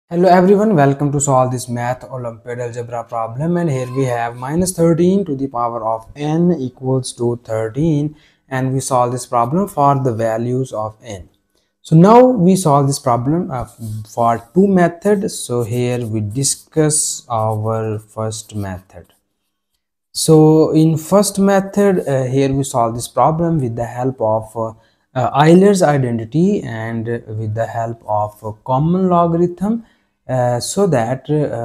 Hello everyone, welcome to solve this math Olympiad algebra problem, and here we have minus 13 to the power of n equals to 13, and we solve this problem for the values of n. So now we solve this problem for two methods. So here we discuss our first method. So in first method, here we solve this problem with the help of Euler's identity and with the help of common logarithm, so that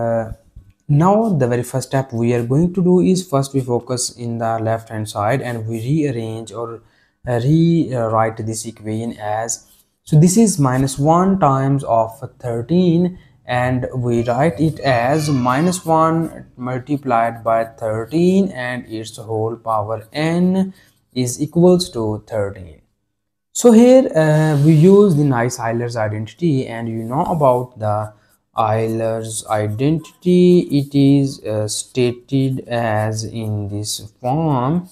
now the very first step we are going to do is first we focus in the left hand side and we rearrange or rewrite this equation as, so this is minus 1 times of 13, and we write it as minus 1 multiplied by 13 and its whole power n is equals to 13. So here we use the nice Euler's identity, and you know about the Euler's identity. It is stated as in this form.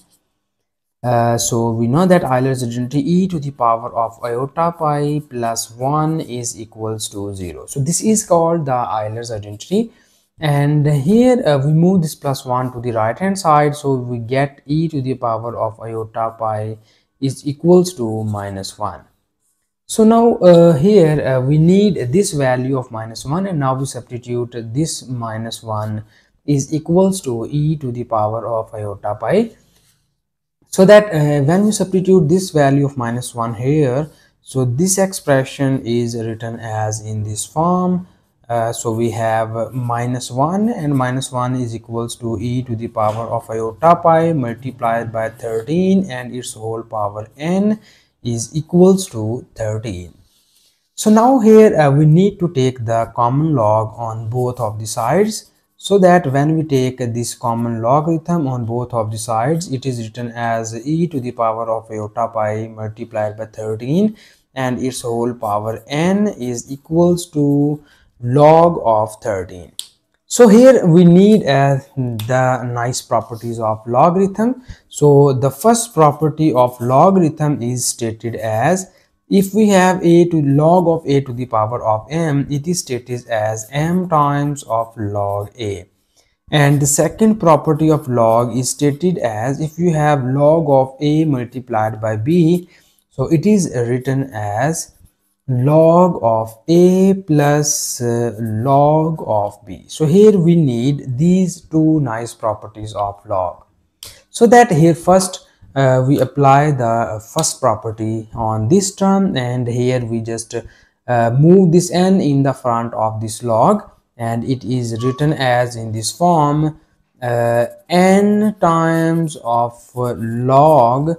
So we know that Euler's identity e to the power of iota pi plus 1 is equals to 0. So this is called the Euler's identity, and here we move this plus 1 to the right hand side, so we get e to the power of iota pi is equals to minus 1. So now here we need this value of minus 1, and now we substitute this minus 1 is equals to e to the power of iota pi, so that when we substitute this value of minus 1 here, so this expression is written as in this form. So we have minus 1, and minus 1 is equals to e to the power of iota pi multiplied by 13 and its whole power n is equals to 13. So now here we need to take the common log on both of the sides, so that when we take this common logarithm on both of the sides, it is written as e to the power of iota pi multiplied by 13 and its whole power n is equals to log of 13. So here we need the nice properties of logarithm. So the first property of logarithm is stated as, if we have a to log of a to the power of m, it is stated as m times of log a. And the second property of log is stated as, if you have log of a multiplied by b, so it is written as log of a plus log of b. So here we need these two nice properties of log, so that here first we apply the first property on this term, and here we just move this n in the front of this log, and it is written as in this form, n times of log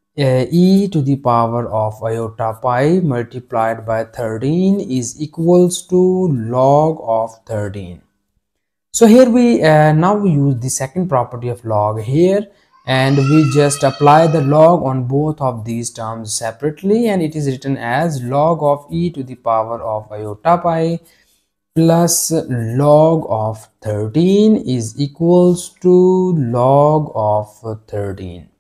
e to the power of iota pi multiplied by 13 is equals to log of 13. So here we now we use the second property of log here, and we just apply the log on both of these terms separately, and it is written as log of e to the power of iota pi plus log of 13 is equals to log of 13.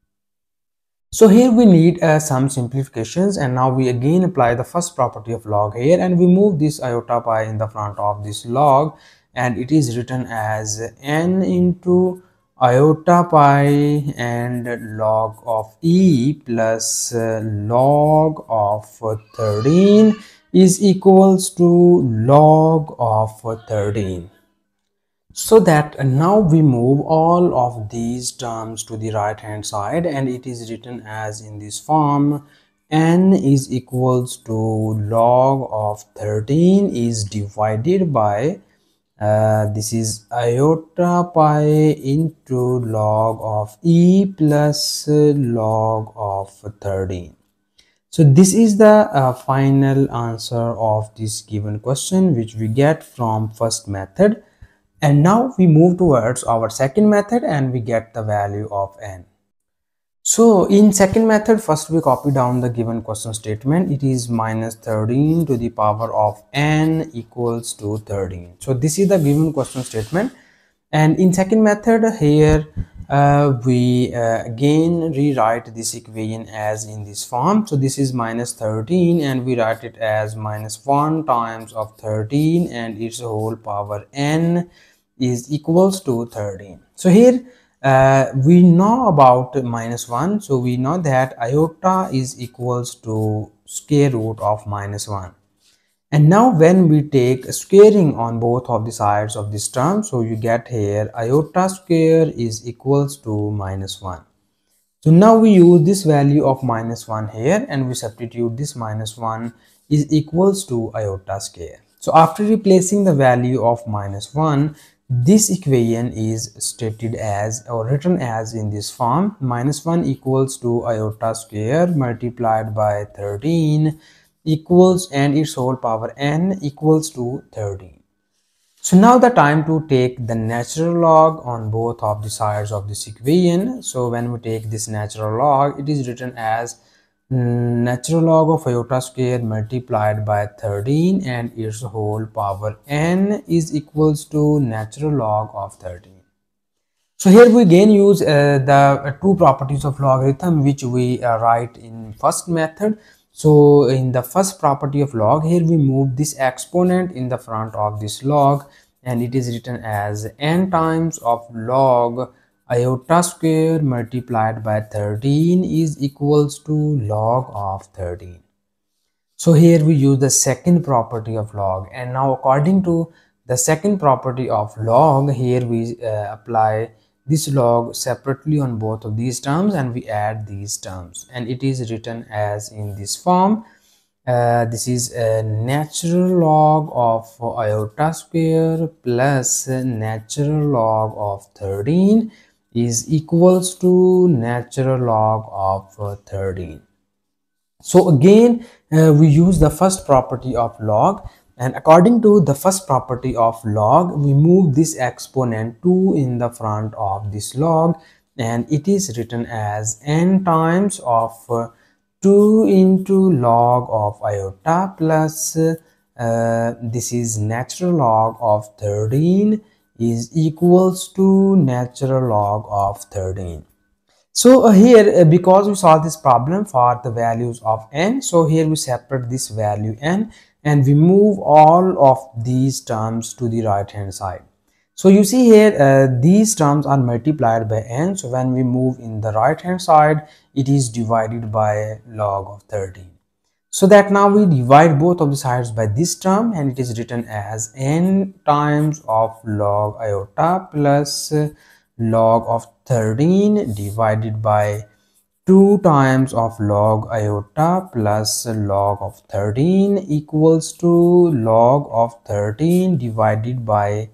So here we need some simplifications, and now we again apply the first property of log here, and we move this iota pi in the front of this log, and it is written as n into iota pi and log of e plus log of 13 is equals to log of 13. So that now we move all of these terms to the right hand side, and it is written as in this form, n is equals to log of 13 is divided by this is iota pi into log of e plus log of 13. So this is the final answer of this given question, which we get from first method. And now we move towards our second method, and we get the value of n. So in second method, first we copy down the given question statement. It is minus 13 to the power of n equals to 13. So this is the given question statement, And in second method here, we again rewrite this equation as in this form. So this is minus 13 and we write it as minus 1 times of 13 and its whole power n is equals to 13. So here we know about minus 1, so we know that iota is equals to square root of minus 1. And now when we take squaring on both of the sides of this term, so you get here iota square is equals to minus 1. So now we use this value of minus 1 here and we substitute this minus 1 is equals to iota square. So after replacing the value of minus 1, this equation is stated as or written as in this form: minus 1 equals to iota square multiplied by 13 equals and its whole power n equals to 13. So now the time to take the natural log on both of the sides of this equation. So when we take this natural log, it is written as natural log of iota square multiplied by 13 and its whole power n is equals to natural log of 13. So here we again use the two properties of logarithm which we write in first method. So in the first property of log, here we move this exponent in the front of this log and it is written as n times of log iota square multiplied by 13 is equals to log of 13. So here we use the second property of log, and now according to the second property of log, here we apply this log separately on both of these terms and we add these terms, and it is written as in this form. This is a natural log of iota square plus natural log of 13 is equals to natural log of 13. So again we use the first property of log, and according to the first property of log, we move this exponent 2 in the front of this log and it is written as n times of 2 into log of iota plus this is natural log of 13 is equals to natural log of 13. So here because we solve this problem for the values of n, so here we separate this value n and we move all of these terms to the right hand side. So you see here these terms are multiplied by n, so when we move in the right hand side it is divided by log of 13. So that now we divide both of the sides by this term and it is written as n times of log iota plus log of 13 divided by 2 times of log iota plus log of 13 equals to log of 13 divided by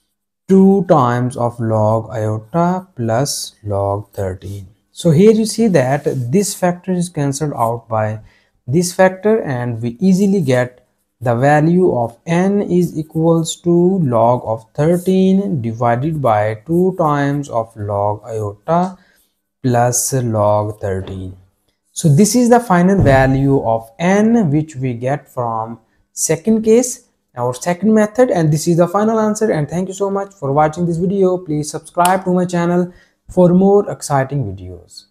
2 times of log iota plus log 13. So here you see that this factor is cancelled out by this factor and we easily get the value of n is equals to log of 13 divided by 2 times of log iota plus log 13. So this is the final value of n which we get from second case, our second method, and this is the final answer. And thank you so much for watching this video. Please subscribe to my channel for more exciting videos.